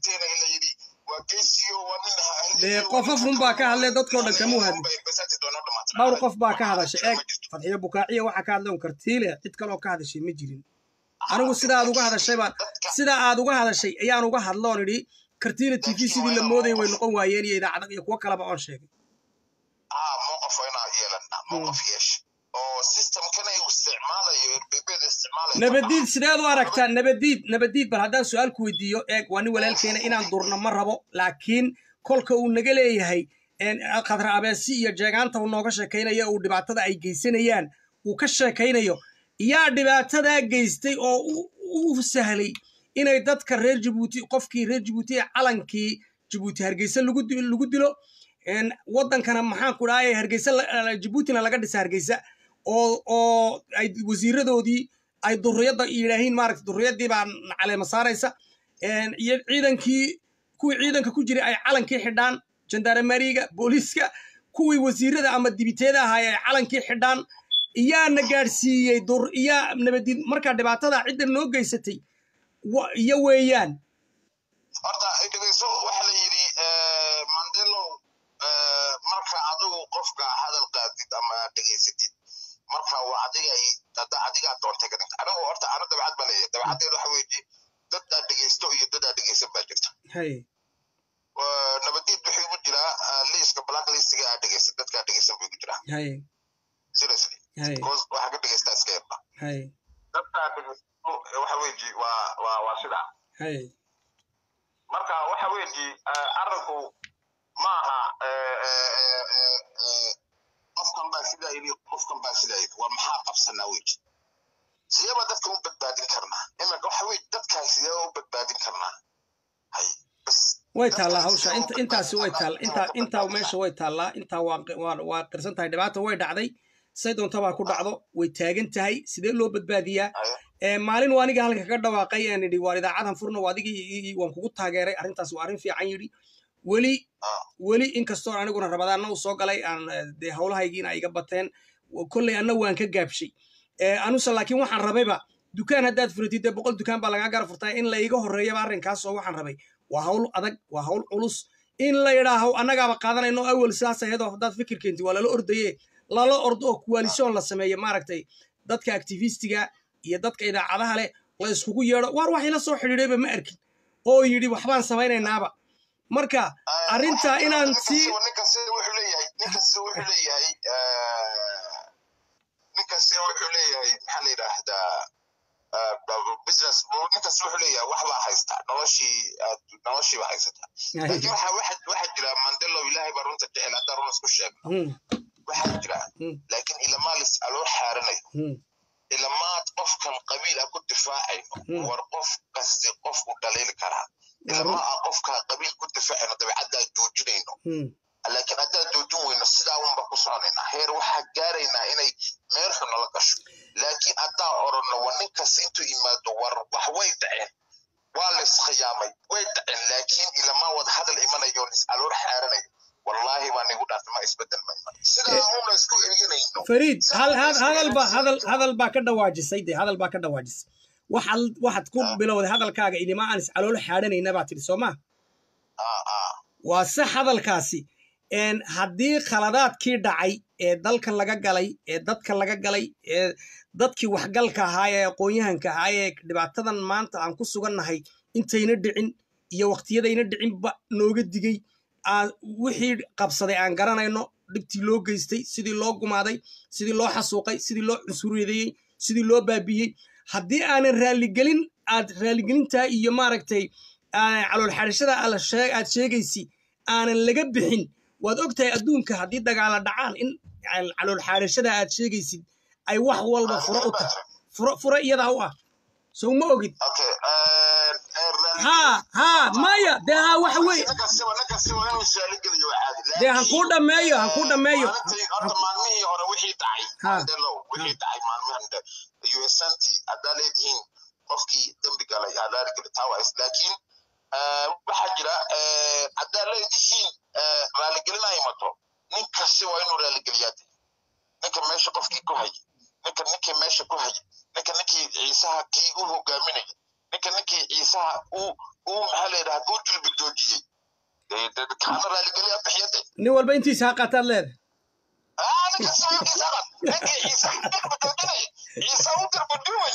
de qofafun baa ka hadlay dadkoo dhan kama hadlay dhowr qof baa ka hadashay eeg Fadhiyo Bukaaciya waxa ka hadlay kartile cid kale oo ka hadashay ma jirin anigu sida aad uga hadashay baa sida aad uga hadashay ayaan uga hadloon idhi kartile T V sidii la mooday way noqon waayeen iyo idaacad iyo kuwa kale ba aan sheegay ah mowqif ina yeelana mowqif yeesh oo system kana uu isticmaalayo irbibada isticmaalayo nabadiid sideed u aragtaa nabadiid nabadiid bal haddaan su'aal ku weydiiyo eeg waa nin walaalkeena inaan durno ma rabo laakiin kolka uu naga leeyahay in qadra abeesi iyo jeegaanta uu nooga sheekaynayo uu dhibaatada ay geysanayaan uu ka sheekaynayo yaa dhibaatada geystay oo uu sahlay inay dadka reer Djibouti qofkii reer Djibouti calankii Djibouti Hargeysa lagu lagu dilo in wadankana maxaan ku dhaayay Hargeysa Djiboutina laga dhisay Hargeysa oo oo ay wasiiradoodii ay durriyada ilaahiin maaragtay durriyadii baan caleema saaraysa een iyo ciidankii kuwii ciidanka ku jiray ay calankii xidhaan jandarmeriga booliska kuwii wasiirada ama dibiteeda ahaa ay calankii xidhaan iyaana gaarsiiyay dur iya nabadid marka dhibaatada cidda noo geysatay iyo weeyaan horta idagayso waxa la yiri Mandelo marka adigu qofka hadal qaadid ama dhageysatid marka waa adiga ay dada adiga doontay kadib anigu horta ana dabacad baa leeyahay dabacadeedu waxa weeye dad dhageysto iyo dad dhageysan baa jirta hay nabadid wixii ku jira liiska blacklist-ga dhageysan dadka dhageysan buu ku jira hay seriously because waxa ka dhigaysta iska yarba hay dadka dhigaysto waxa weeji waa waa waa sida hay marka waxa weeji arinku maaha qofkan baa sida ili qofkan baa sida ili waa maxaa qabsanaa weeji siyaba dadka u badbaadin karnaa imanka waxa weeji dadka siyaba u badbaadin karnaa hay bas way taala hawsha inta intaasi way taala inta inta meesha way taala inta waa waa qirsan tahay dhibaato way dhacday say doonta baa ku dhacdo way taagan tahay sidee loo badbaadiyaa ee maalin waaniga halka ka dhawaaqay aan idhi waa idaacadan furno waadigii waan kugu taageeray arrintaas waa arrin fiican yiri weli weli inkastoo aniguna rabadaana u soo galay aan de hawlahaygiina iga bateen kullay anna waan ka gaabshay ee anusa laakiin waxaan rabayba dukaan haddaad furatid boqol dukaan baa laga gar furtay in la iga horeeyaba arrinkaas oo waxaan rabay waa hawl adag waa hawl culus in la yiraaho annagaaba qaadanayno awal saas aheedo haddaad fikirkeenti waa lala ordaye lala ordo oo coalition la sameeyo maaragtay dadka activistiga iyo dadka idaacadaha leh la iskugu yeedho war wax ila soo xidhiidhayba ma arkin oo yidhi waxbaan samaynaynaba marka arrinta inaan si ninkaasi wuxuu leeyahay ninkaasi wuxuu leeyahay ninkaasi wuxuu leeyahay maxaa la yiraahdaa business ninkaasi wuxuu leeyahay wax baa haysta noloshii noloshii baa haysata laakiin waxa waxa waxa jira Mandela ilaahay baa runta jecel hadda run isku sheego waxa jira laakiin ila maalis aloo xaaranay ila maad qofkan qabiil ah ku difaacayno war qof qasti qof u dhaleeli karaa ila ma qofka qabiil ku difaacayno dabeecadda joojinayno laakiin hadda joojin weyno sidaa uun baa ku soconayna heer waxa gaarayna inay meel xun la gasho laakiin hadda orano waninkaas intuu imaado war wax way dhaceen waa la iskhiyaamay way dhaceen laakiin ila ma wada hadal imanayo is aloo xaaranayo والله ما نقول ما يسبدل ما سيدا هم لسكو إلينينو فريد هل هذا هذا الب هذا هذا الباكر واجس سيدي هذا الباكر واجس واحد واحد كوب بلو هذا الكاغ إني ما أنس على حالنا ينبعت السما آه آه وصح هذا الكاسي إن هدي خلادات كي دعي دلك لجا جلي دتك لجا جلي دتك وحجل كهاي قويهن كهاي دبعتنا ما أنت عن كل سجن هاي أنت يندعين يا وقت يدا يندعين نوجد دقي wixii qabsaday aan garanayno dibtii loo geystay sidii loo gumaaday sidii loo xasuuqay sidii loo cusuriyeeyay sidii loo baabiyay hadii aanan raali gelin aad raali gelinta iyo maaragtay calool xarishada ala sheeg aad sheegaysi aanan laga bixin waad ogtahay adduunka hadii dagaal dhacaan in calool xarishada aad sheegaysid ay wax walba furo u tahay furo furo iyada u ah soo ma ogid okay ها ها مايا ده ها وحوي ده هنكودا مايا هنكودا مايا هذا مالمي هو وحي تعي هذا لو وحي تعي مالمي عند يو اس ان تي اداليدين قفكي دم بقال على رجل تاويس لكن بحجرة اداليدين رالجلنا يمتو نكسي وينو رالجلياتي نك ماشي قفكي كوهي نك نك ماشي كوهي نك نك عيسى كي هو قامني ninka ninkii ciisaha uu uu maxaa la yidhaha kuu jilbi joojiyey kaana raaligeliya bixiyade nin walba intiisa ha qaataad leedahay ninkaas ninkiisa qad ninkii ciisa jilbi joojinay ciisa u jilbi duway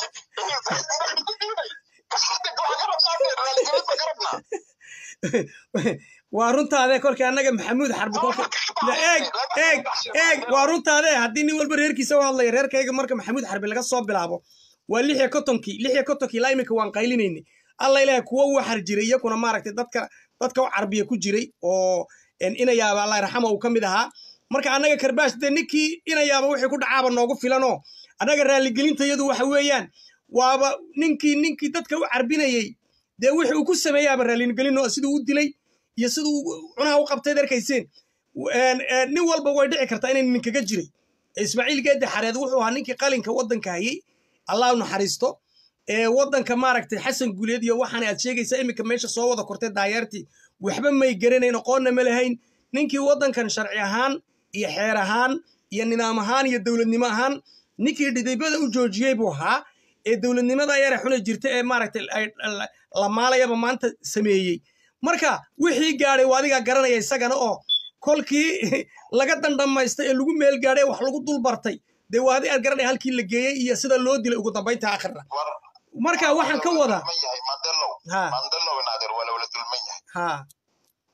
waa runtaade kolkii annaga maxamuud xarbi kolka eeg eeg eeg waa runtaade haddii nin walba reerkiisa u hadlaya reerkayga marka maxamuud xarbi laga soo bilaabo waa lix iyo kontonkii lix iyo kontonkii ilaa imika waan qaylinayni alla ilaahay kuwa waxar jiray iyakuna maaragtay dadka dadka u carbiya ku jiray oo inayaaba allah raxama uu ka mid ahaa marka annaga karbaash dee ninkii inayaaba wixii ku dhacaaba noogu filanoo annaga raaligelinta iyadu waxa weeyaan waaba ninkii ninkii dadka u carbinayey dee wixii uu ku sameeyaaba raaligelinoo siduu u dilay iyo siduu cunaha u qabtay darkayseen nin walba way dhici kartaa inay ninkaga jiray ismaaciil geedde xareed wuxuu ahaa ninkii qalinka waddanka hayay الله نحرسته ودنك ماركتي حسن قوليد يا وحنا أتشيجي سامي كميش صوّد كرتة دايرتي وحبا ما يجرين قلنا ملهين نينكي ودن كان شرعيهان يحيرهان ينامهان يدول النماهان نيكي دي بدأ وجوجيه بوها الدول النما داير حول جرتة ماركتي لما لا يبقى ما أنت سميي مركا وحي جاري وادي جارنا يسجن أو كل كي لقد دم ما يستلقوا ميل جاري وحلقوا طول برتي de waadi aad garanay halkii la geeyay iyo sida loo dilay ugu dambeynta aakhirna marka waxaan ka wada mandelo mandelo inaadir wala wala dulman yahay ha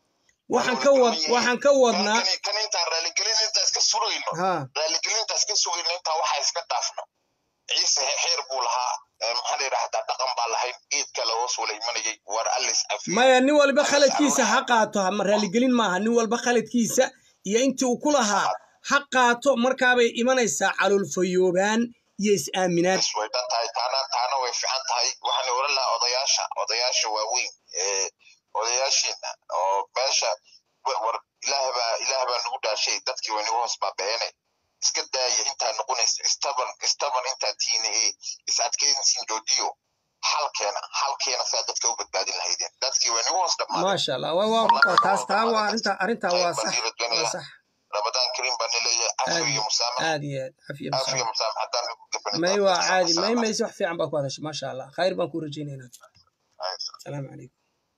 waxaan ka wad waxaan ka wadnaa kan intaan raaligelin intaas ka sugayno raaligelin intaas ka sugayno intaa waxa iska dhaafno ciise xeer buu lahaa maxaa la yidhaahdaa dhaqan baa lahayn geedka la hoos wala imanayay war allis afi maya nin walba khaladkiisa ha qaato ma raaligelin maaha nin walba khaladkiisa iyo intii uu ku lahaa ha qaato markaabay imanaysaa caloolfayoobaan iyo is-aaminaad way tahay taana taana way fiican tahay waxaan oran lahaa odayaasha odayaasha waaweyn ee odayaashiina oo meesha war ilaahay baa ilaahay baa nagu dhaashay dadkii way nagu hoos baabeene iska daaya intaa noqonaysa istaban istaban intaa tiina is adkaysin joojiyo halkeena halkeena saa dadka u badbaadin lahaydeen dadkii way nagu hoos dhammaadeen maasha allah waa waa taas taa waa arinta arinta waa sax waa sax رمضان كريم بني لي عفوية مسامحة عادي عفوية مسامحة عفوية مسامحة حتى ما هو عادي ما ما يسوح في عم بكو هذا ما شاء الله خير بنكون رجينا هنا السلام عليكم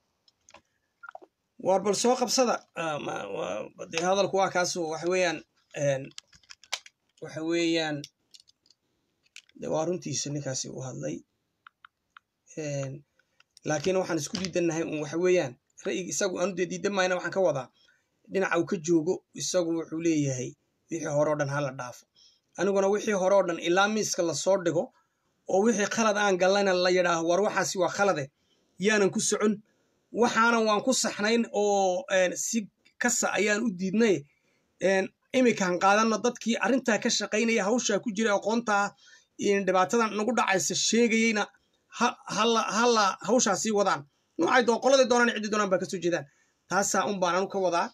واربل سوق بصدق ما بدي هذا الكوا كاسو وحويان وحويان دوارنتي سنة كاسي وهاللي لكن وحن اسكو ديدنا وحويان رأي ساقو أنو ديدنا ما ينا وحن كوضع dhinaca uu ka joogo isagu wuxuu leeyahay wixii hore oo dhan hala dhaafo aniguna wixii hore oo dhan ilaa miiska la soo dhigo oo wixii khalad aan galayna la yidhaaho war waxaasi waa khalade yaanan ku socon waxaanan waan ku saxnayn oo si kasa ayaan u diidnay imikaan qaadano dadkii arrintaa ka shaqaynaya hawshaa ku jira aqoontaa dhibaatadan nagu dhacaysa sheegayeyna hala hala hawshaasii wadaan noocay doo qoladii doonaan ciddi doonaan baa ka soo jeedaan taasaa un baan anu ka wadaa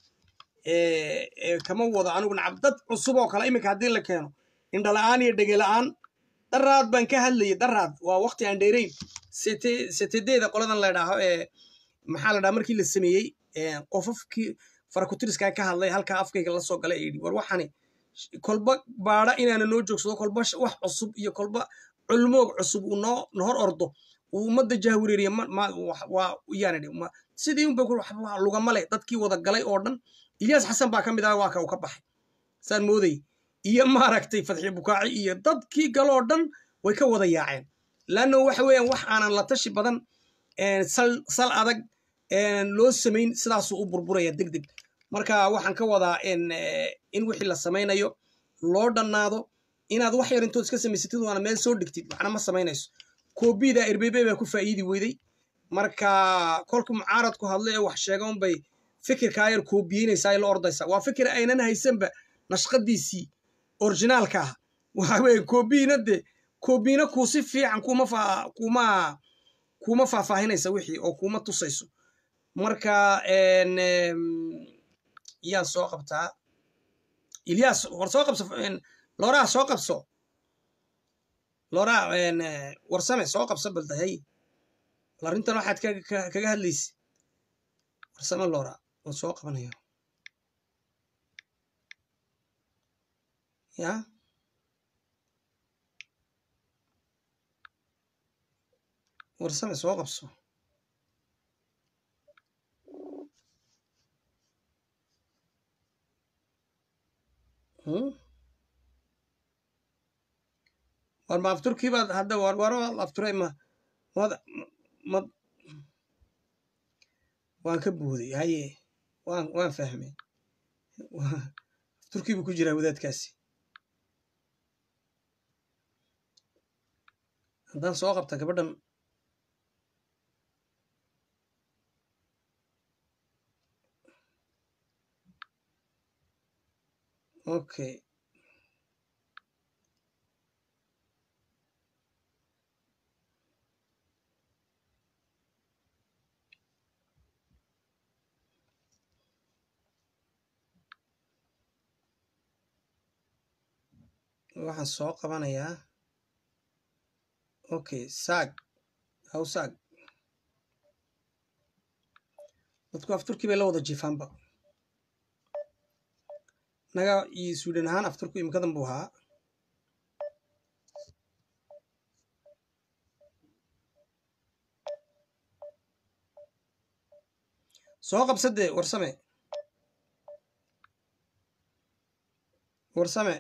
kama wado anigu nacab dad cusub oo kale iminka haddii la keeno indhala-aan iyo dhegela-aan daraad baan ka hadlayay daraad waa waqti aan dheerayn setedeeda qoladan la idhaaho ee maxaa la dhaha markii la sameeyey qofafkii farakutiriskaa ka hadlay halkaa afkayga la soo galay yidhi war waxani kolba baadha inaana noo joogsado kolba wax cusub iyo kolba culmoog cusub uu noo nahor ordo uu ummadda jahwareeriya waa yaana dhi sidii unba lugama leh dadkii wada galay oo dhan Ilyas Xasan baa ka mid ah waa ka uu ka baxay saan mooday iyo maaragtay Fadxi Bukaaci iyo dadkii galoo dhan way ka wada yaaceen laana waxa weeyaan wax aanan la tashi badan sal sal adag loo sameyn sidaas uu burburaya degdeg marka waxaan ka wadaa in in wixii la sameynayo loo dhanaado inaad wax yar intood iska samaysatid waana meel soo dhigtid waxna ma samaynayso koobida R B B baa ku faa'iidi weyday marka kolku mucaaradku hadlay wax sheega un bay fikirka ayar koobiyeenaysa ay la ordaysa waa fikir aynan haysanba nashqadiisii originalka ah waxa weeye koobiyina de koobiyina ku si fiican kuma fa kuma kuma faahfaahinaysa wixii oo kuma tusayso marka een yaa soo qabtaa Ilyas war soo qabso Lora soo qabso Lora een warsame soo qabso baldahay larintan waxaad kaga hadlaysi warsame Lora oo soo qabanaya ya warsame soo qabso hmm war ma afturkii baad hadda war war afturay ma ma waan ka buuday haye waan waan fahmay afturkii buu ku jiraa wadaadkaasi haddaan soo qabta gabadhan okay waxaan soo qabanayaa okay saag haw saag dadku afturkii bay la wada jiifaanba naga iyo Suudaan ahaan afturku imikadan buu ahaa soo qabsade warsame warsame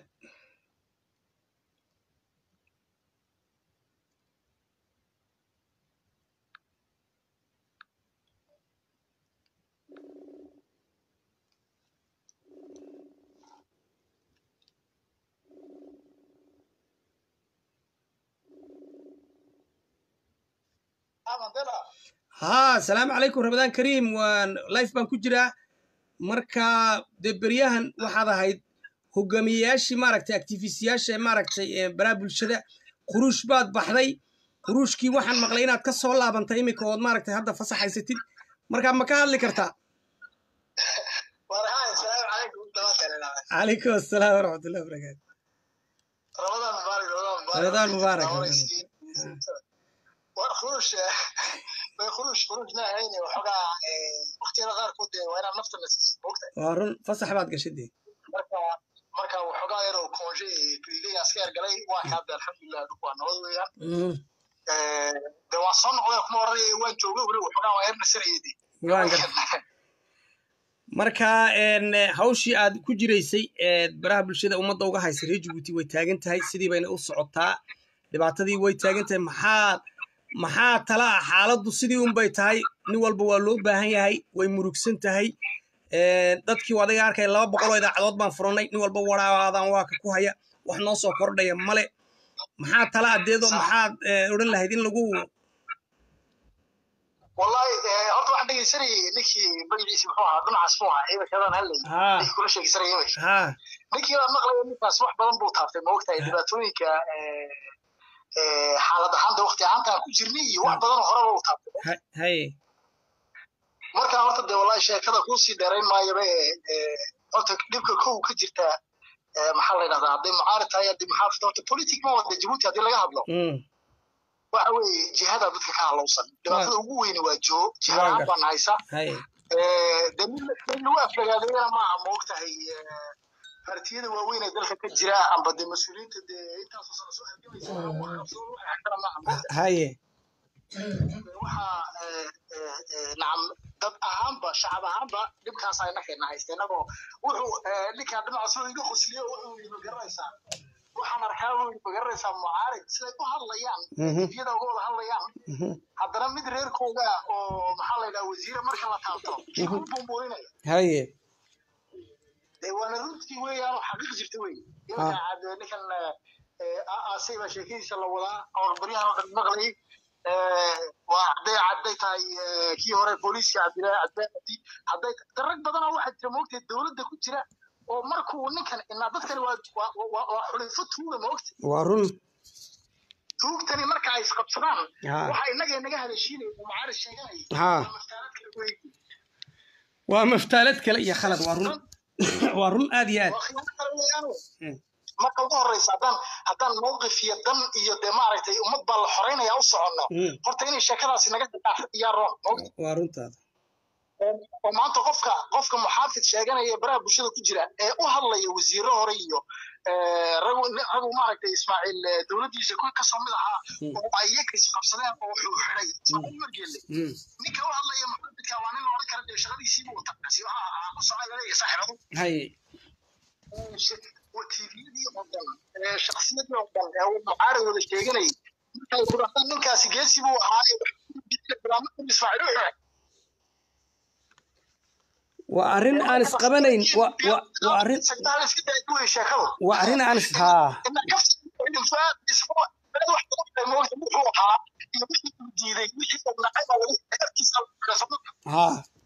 ها السلام عليكم رمضان كريم وان لايف بان كجرا marka de beryahan waxaad ahayd hogaamiyayaashii maaragtay activistiyaasha maaragtay baraha bulshada quruush baad baxday quruushkii waxaan maqlay inaad ka soo laabantay imika oo maaragtay hadda fasaxaysatid marka ma ka hadli kartaa waraha assalaamu calaykum calaykum assalaam waraxmatullahi wabarakaatu ramadan mubaarak ramadan mubaarak war quruush way quruush quruush ma hayni waxoogaa waqtiyada qaarkood waa inaan nafta la siiso moogtahay waa run fasax baad gashadee marka marka waxoogaa yar oo konje privé aska yargalay waa ka hadda alxamdulilah dhulku waa nabad weeyaan de waan soo noqday kuma horey waan joogay weli waxoogaa waa yar nasarayday waan gar marka een hawshii aad ku jiraysay ee baraha bulshada ummadda uga haysay reer Djibouti way taagan tahay sidii bayna u socotaa dhibaatadii way taagan tahay maxaa maxaa tala xaaladdu sidii un bay tahay nin walba waa loo baahan yahay way murugsan tahay ee dadkii wadaga arkay laba boqol oo idaacadood baan furanay nin walba waraadan waa ka ku haya wax noo soo kordhaya male maxaa tala adeedo maxaa oran lahayd in lagu والله horta waxaan dhageysanay ninkii magaciisa muxuu ahaa dunacaas buu ahaa ciidanka kadan halay ninkii kula sheegay yimay ha ninkii la maqlay ninkaas wax badan buu taabtay ma ogtahay dhibaatooyinka ee ee xaalad ahaan waqti ahaanta ku jirnay iyo wax badan hore uu taabtay hay marka horta de wallahi sheekada ku sii dheerayn maayo ee horta dhibka kow ka jirta ee maxaa la yiraahdaa haday mucaarad tahay haday maxaafid horta politic ma wada Djibouti hadii laga hadlo waxa weeye jihada dadka ka halowsan dhibaatada ugu weyn waa joo jihada baan haysa ee damil lagu aflagaadeeyna ma aha moogtahay partiyada waaweyn ee dalka ka jira amba de mas'uuliyiinta de intaas oo sano soo hadlaysa haye waxa nacam dad ahaanba shacab ahaanba dhibkaas ayna keenay haysteenago wuxuu ninka dhinaca soo iga khusliyo wuxuu iga garaysaa waxaan arkaa inuu magaraysaa mucaarid sida ku hadlayaan iyada uga wada hadlayaan haddana mid reerkooda oo maxaa la yidhaha wasiire marka la taabto ku bumbuurinaya haye dee waana runtii weeyaan xaqiiq jirta wey imanka ninkan aasay baa sheekadiisa la wadaa oo baryahan oo dhan maqlay waa hadday cadday tahay kii hore booliiska cabdilaahi cabdi hadday darag badan oo waxaa jira moogtay dowladda ku jira oo markuu ninkan ina dadkani waa waa xulifo tuuga moogta waa run tuugtani marka ay isqabsadaan waxa inaga inaga hadashiinay mucaarid sheeganay waa maftaalad kale iyo khalad waa run waa run aad iyo aad marka ugu horeysa haddaan haddaan mowqif iyo dan iyo dee maaragtay ummad baa la xoreynaya u soconno horta inay sheekadaasi naga yaa roon moogta waa runtaada oo maanta qofka qofka muxaafid sheeganaya baraha bulshada ku jira ee u hadlaya wasiiro hore iyo ragu ragu maaragtay Ismaaciil dawladiisa ku ka soo mid ahaa oo ay iyaga isqabsadeen oo wuxuu xiray Ismaaciil margeelle ninka u hadlaya muxaafidka waa nin loo kala dhigay shaqadiisii uu taqaasi waxa ku soo leeyahay saaxiibadu hay وتيفيدي أفضل شخصيتي أفضل أو معارض ولا شيء جني كي تروح منك سجاسي بو هاي برامج إسماعيل وأرين أنس قبلين و و وأرين وأرين أنس ها ها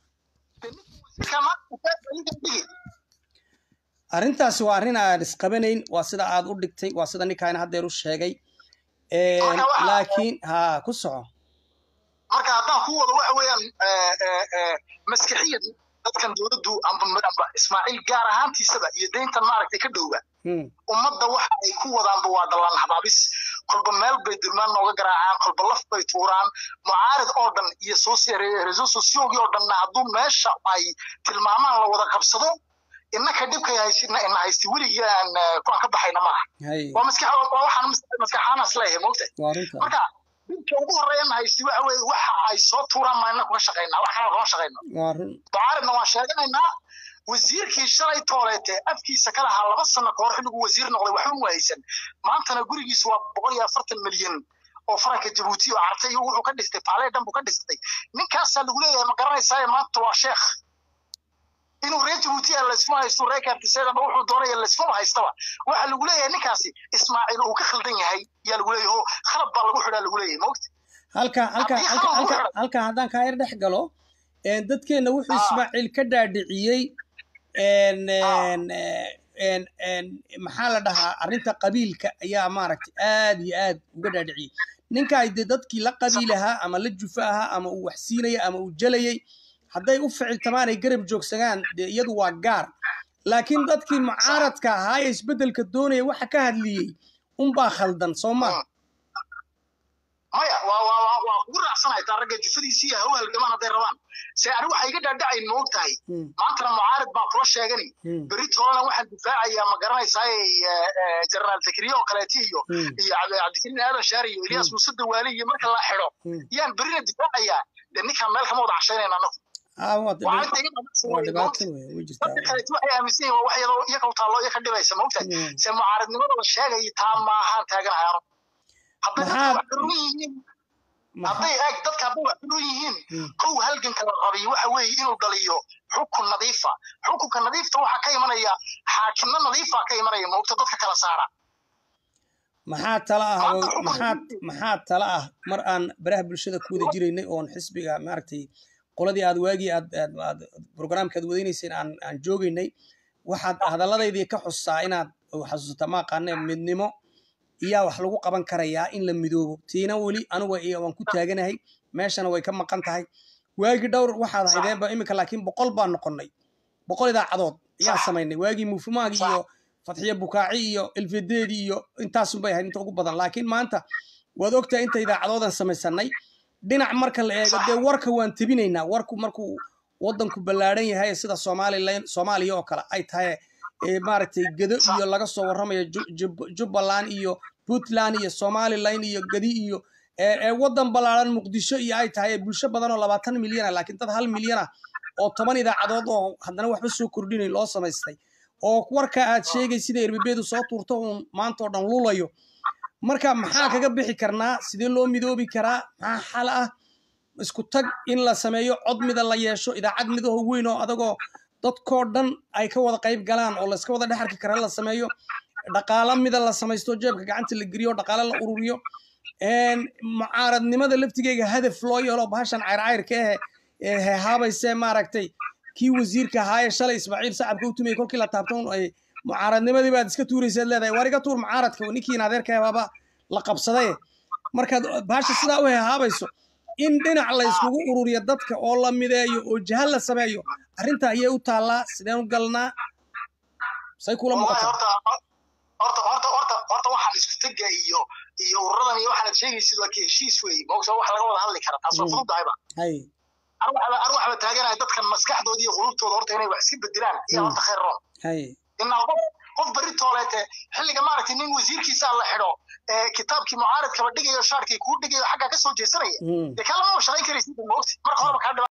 arrintaas waa arrin aan isqabanayn waa sida aad u dhigtay waa sida ninkaan haddeer u sheegay laakiin ha ku soco marka haddaan ku wado waxa weeyaan maskaxiyan dadkan dowladdu amba Ismaaciil gaar ahaantiisaba iyo deyntan maaragtay ka dhowba ummadda waxa ay ku wadaanba waa dalaan habaabis kolba meel bay dulmaan nooga garaacaan kolba laf bay tuuraan mucaarid oo dhan iyo soo saareeyay resource sociogi oo dhan hadduu meesha ay tilmaamaan la wada qabsado innaka dhibka haysidna in haysti weligaan ku ka baxayna ma waa maskax waa waxaan maskaxana isleeyahay moogtay marka dhibka ugu horeeyana haysti waxa weeye waxa ay soo tuuraan ma inna ku shaqeynaa waxaan ka shaqeynaa mucaaridna waan sheeganaynaa wasiirkii shalay tooleete afkiisa kala ahaa laba sano ka hor xilligu wasiir noqday waxba ma haysan maantana gurigiisa waa boqol iyo afartan milyan oo faranka Djibouti oo artay wuxuu ka dhistay Paale dhan buu ka dhistay ninkaas lagu leeyahay ma garanaysaa maanta waa sheekh inuu reer Djibouti la isma haysto reerkaartiseeda ma wuxuu doonaya la isma haystaba waxa lagu leeyahay ninkaasi Ismaaciil uu ka khaldan yahay yaa lagu leeyahay khalad baa lagu xidhaa lagu leeyahay moogta halka halka halka halka haddaan ka yar dhex galo een dadkeena wuxuu Ismaaciil ka dhaadhiciyay een een een maxaa la dhahaa arrinta qabiilka ayaa maaragtay aad iyo aad uga dhaadhiciyay ninka ay dadkii la qabiilaha ama la jufaha ama uu wax siinaya ama uu jalayay hadday u ficiltamaan ay garab joogsagaan iyadu waa gaar laakiin dadkii mucaaradka ahaa ee isbedelka doonaya waxa ka hadliyay un baa khaldan Soomaa maya waa waa waa ku raacsanahay taarga jifadiisii ah oo halgamaan haday rabaan si ari waxa iga dhaadhacay moogtahay maanta mucaarad baa kula sheegani bari toona waxa difaacaya ma garanaysaa general takriyo oo kale tiyo iyo cabdikariin aadan shaari iyo Ilyas Muusad Waali iyo marka la xiro yaan barina difaacaya ninka meel kama wada cashaynayna anagu ah waa dhibaato weey wajirtaa waxay aaminsan waa wax yado iyaga taalo iyaga dhibaysa moogtahay si mucaaradnimada la sheegay taa ma ahaan taaganahay hadday ag dadka hadday wax u yihiin kow halganka la rabiy waxa weeye inuu dhaliyo xukun nadiifa xukunka nadiifta waxa ka imanaya xaakimna nadiifa ka imanaya moogta dadka kala saara maxaa tala ah maxaa maxaa tala ah mar aan baraha bulshada ku wada jiraynay oo xisbiga maartay qoladii aad waagi aad aad barnaamijka wadaynaysan aan aan joogaynay waxaad hadalladayda ka xusaa inaad xasuusta ma qaanay midnimo iya wax lagu qaban karayaa in la midoobo tiina wali anigu waan ku taaganahay meeshana way ka maqan tahay waagi dhowr waxaad haydeen ba imika laakiin boqol baan noqonay boqol idaacadood ayaa sameynay waagi muufumaagi iyo Fatxiya Bukaaci iyo Elfideedi iyo intaas bay ahayd inta ugu badan laakiin maanta waad ogtaa inta idaacadoodan samaysanay dhinac marka la eego de warka waan tabinaynaa warku markuu wadanku ballaaran yahay sida Soomaaliland Soomaaliya oo kale ay tahay ee maaragtay gado iyo laga soo waramayo Jubbaland iyo Puntland iyo Somaliland iyo gadi iyo ee wadan ballaaran Muqdisho iyo ay tahay bulsho badan oo labaatan milyan laakiin dad hal milyan ah oo toban idaacadood oo haddana waxba soo kordhinay loo samaystay oo warka aad sheegay sida irbibeedu soo tuurto maanta oo dhan lulayo marka maxaa kaga bixi karnaa sidee loo midoobi karaa maxaa xal ah isku tag in la sameeyo cod mid la yeesho idaacad mid oo weyn oo adagoo dadkoo dhan ay ka wada qayb galaan oo la iska wada dhaxarki kara la sameeyo dhaqaale mid la samaysto jeebka gacanta la gariyo dhaqaale la ururiyo een mucaaradnimada laftigeega hadaf loo yeelo bahashan cayr-cayrka ah ee haabayse maaragtay kii wasiirka ahaa shalay Ismaaciil Sacabka u tumay kolkii la taabto ay mucaaradnimadii baad iska tuuraysaad leedahay wariga tuur mucaaradka ninkii adeerka baba la qabsaday marka bahasha sida u haabayso in dhinac la iskugu ururiyo dadka oo la mideeyo oo jahal la sameeyo arinta ayay u taalaa sideen u galnaa say kula muuqato horta horta horta horta horta waxaan isku tagay iyo iyo ururadan iyo waxaan sheegaysid waa heshiis weey boqso wax laga wada hadli kara taas waa fududayba hay arwax arwax ba taageeray dadkan maskaxdooda iyo qulubtooda horta inay wax iska bedelaan iyo horta khayr roon hay in qof qof bari toolete xilliga maaragtay nin wasiirkiisa la xidho ee kitaabkii mucaaradka ba dhigayo shaarkii ku dhigayo xagga ka soo jeesanaya ee kala ma shaqayn karaysid moogti marka hore ka